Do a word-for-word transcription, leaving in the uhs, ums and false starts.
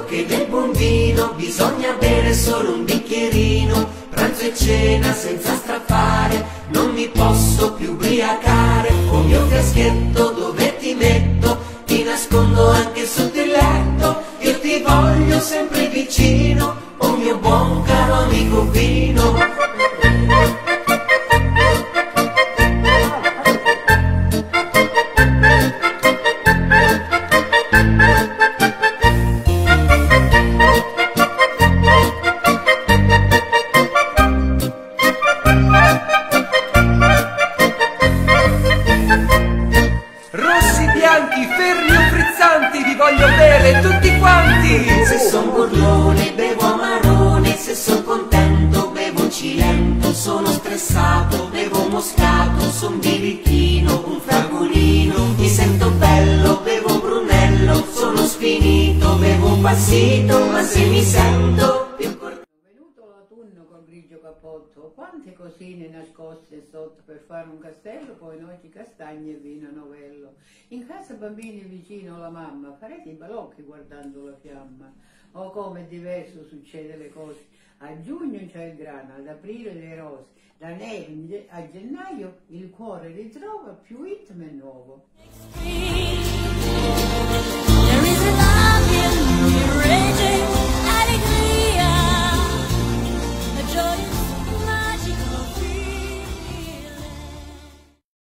che del buon vino bisogna bere solo un bicchierino, pranzo e cena senza strappare, non mi posso più ubriacare, o mio fiaschetto dove ti metto, ti nascondo anche sotto il letto, io ti voglio sempre vicino, o mio buon caro amico vino. Bianchi, fermi o frizzanti, vi voglio bere tutti quanti! Se son burlone bevo amarone, se son contento bevo cilento, sono stressato bevo moscato, son birichino, un fragolino, mi sento bello bevo brunello, sono sfinito bevo un passito, ma se mi sento più corto. Venuto l'autunno col grigio cappotto, quante cosine nascoste sotto per fare un castello, poi noci castagne e vino novello. In casa bambini vicino alla mamma, farete i balocchi guardando la fiamma. Oh, come diverso succede le cose. A giugno c'è il grano, ad aprile le rose, da neve a gennaio il cuore ritrova più ritmo e nuovo.